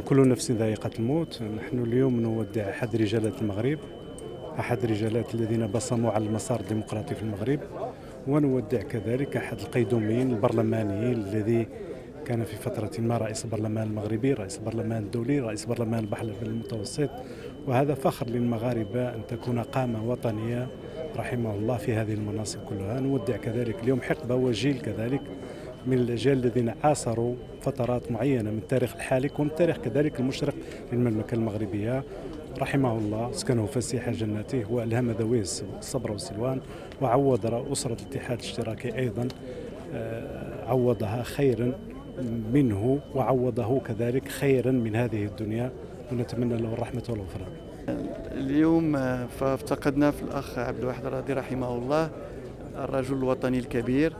كل نفس ذائقة الموت. نحن اليوم نودع أحد رجالات المغرب، أحد الرجالات الذين بصموا على المسار الديمقراطي في المغرب، ونودع كذلك أحد القيدوميين البرلمانيين الذي كان في فترة ما رئيس البرلمان المغربي، رئيس البرلمان الدولي، رئيس برلمان البحر المتوسط، وهذا فخر للمغاربة أن تكون قامة وطنية رحمه الله في هذه المناصب كلها. نودع كذلك اليوم حقبة وجيل كذلك من الأجيال الذين عاصروا فترات معينة من التاريخ الحالك ومن التاريخ كذلك المشرق للمملكة المغربية. رحمه الله، سكنه فسيح جناته، وألهم ذويه الصبر والسلوان، وعوض أسرة الاتحاد الاشتراكي أيضا، عوضها خيرا منه وعوضه كذلك خيرا من هذه الدنيا، ونتمنى له الرحمة والغفران. اليوم فافتقدنا في الأخ عبد الواحد الراضي رحمه الله، الرجل الوطني الكبير،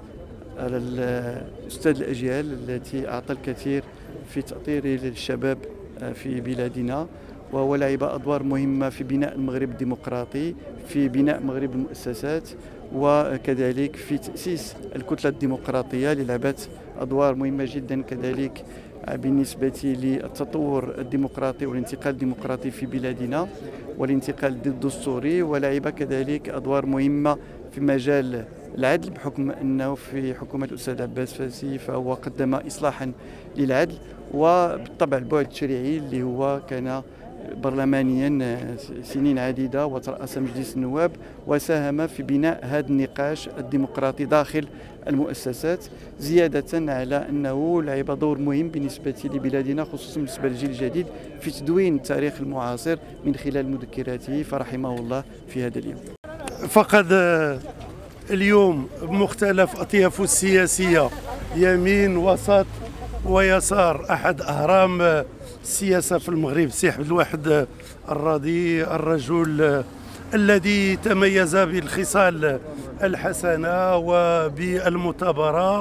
أستاذ الأجيال التي أعطى الكثير في تأطير الشباب في بلادنا، وهو لعب أدوار مهمة في بناء المغرب الديمقراطي، في بناء مغرب المؤسسات، وكذلك في تأسيس الكتلة الديمقراطية اللي لعبت أدوار مهمة جدا كذلك بالنسبة للتطور الديمقراطي والانتقال الديمقراطي في بلادنا والانتقال الدستوري، ولعب كذلك أدوار مهمة في مجال العدل، بحكم أنه في حكومة الأستاذ عباس فاسي فهو قدم إصلاحا للعدل، وبالطبع البعد التشريعي اللي هو كان برلمانيا سنين عديدة وترأس مجلس النواب، وساهم في بناء هذا النقاش الديمقراطي داخل المؤسسات، زيادة على أنه لعب دور مهم بالنسبة لبلادنا خصوصا بالنسبة للجيل الجديد في تدوين التاريخ المعاصر من خلال مذكراته، فرحمه الله في هذا اليوم. فقد اليوم بمختلف أطيافه السياسية، يمين وسط ويسار، أحد أهرام السياسة في المغرب، سي عبد الواحد الراضي، الرجل الذي تميز بالخصال الحسنة وبالمثابرة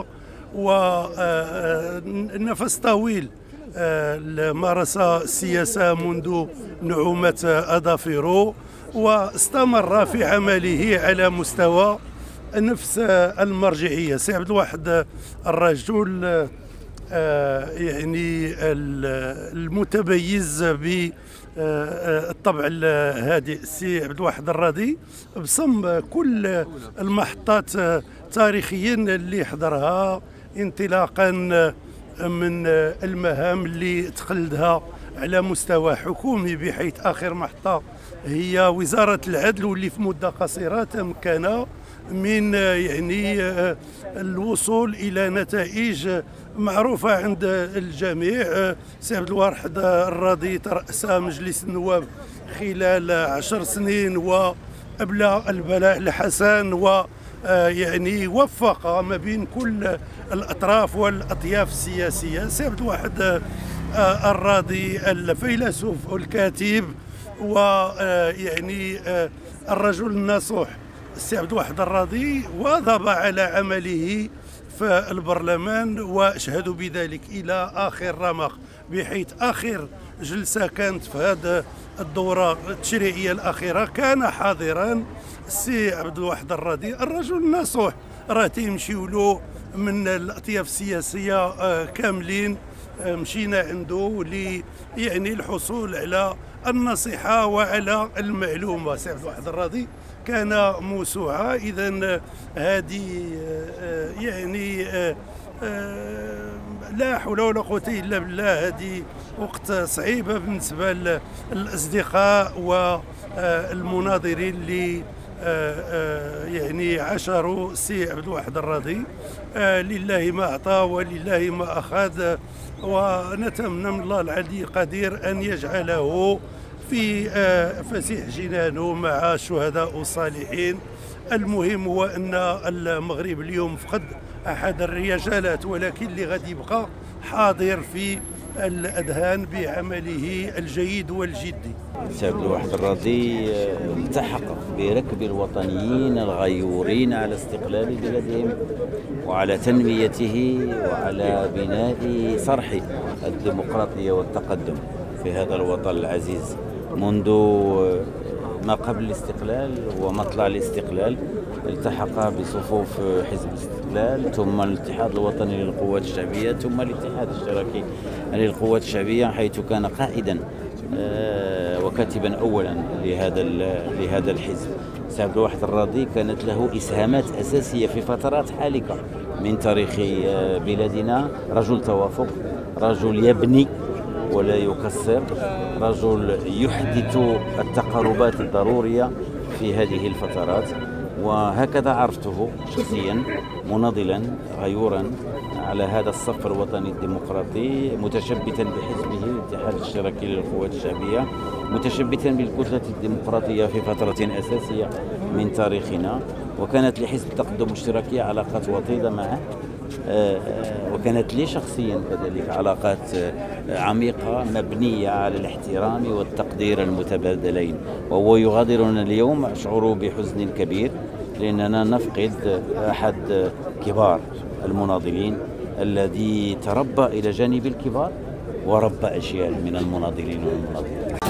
ونفس طويل. مارس السياسة منذ نعومة أظافره، واستمر في عمله على مستوى نفس المرجعية. سي عبد الواحد الرجل يعني المتميز بالطبع الهادئ. السي عبد الواحد الراضي بصم كل المحطات تاريخيا اللي حضرها، انطلاقا من المهام اللي تقلدها على مستوى حكومي، بحيث آخر محطة هي وزارة العدل، واللي في مدة قصيرة تمكن من يعني الوصول إلى نتائج معروفة عند الجميع. سي عبد الواحد الراضي ترأس مجلس النواب خلال 10 سنين وأبلى البلاء الحسن، ويعني وفق ما بين كل الأطراف والأطياف السياسية. سي عبد الواحد الراضي الفيلسوف والكاتب، ويعني الرجل الناصح السي عبد الواحد الراضي واظب على عمله في البرلمان، واشهد بذلك الى اخر رمق، بحيث اخر جلسه كانت في هذه الدوره التشريعيه الاخيره كان حاضرا السي عبد الواحد الراضي، الرجل الناصح. راه تيمشيو له من الاطياف السياسيه كاملين، مشينا عنده يعني الحصول على النصيحه وعلى المعلومه. سي عبد الواحد الراضي كان موسوعه. اذا هذه يعني لا حول ولا قوه الا بالله، هذه وقت صعيبه بالنسبه للاصدقاء والمناظرين اللي يعني عاشروا السي عبد الواحد الراضي. لله ما اعطى ولله ما اخذ، ونتمنى من الله العلي القدير ان يجعله في فسيح جنانه مع الشهداء والصالحين. المهم هو ان المغرب اليوم فقد احد الرجالات، ولكن اللي غادي يبقى حاضر في الأذهان بعمله الجيد والجدي. سي عبد الواحد الراضي التحق بركب الوطنيين الغيورين على استقلال بلادهم وعلى تنميته وعلى بناء صرح الديمقراطية والتقدم في هذا الوطن العزيز منذ ما قبل الاستقلال ومطلع الاستقلال التحق بصفوف حزب الاستقلال، ثم الاتحاد الوطني للقوات الشعبية، ثم الاتحاد الاشتراكي للقوات الشعبية، حيث كان قائدا وكاتبا أولا لهذا الحزب. سي عبد الواحد الراضي كانت له إسهامات أساسية في فترات حالكة من تاريخ بلادنا، رجل توافق، رجل يبني ولا يكسر، رجل يحدث التقاربات الضرورية في هذه الفترات. وهكذا عرفته شخصيا، مناضلا غيورا على هذا الصف الوطني الديمقراطي، متشبتا بحزبه الاتحاد الاشتراكي للقوات الشعبية، متشبتا بالكتلة الديمقراطية في فترة أساسية من تاريخنا. وكانت لحزب التقدم الاشتراكي علاقات وطيدة معه، وكانت لي شخصيا كذلك علاقات عميقة مبنية على الاحترام والتقدير المتبادلين. وهو يغادرنا اليوم أشعر بحزن كبير، لأننا نفقد أحد كبار المناضلين الذي تربى إلى جانب الكبار وربى أجيال من المناضلين والمناضلات.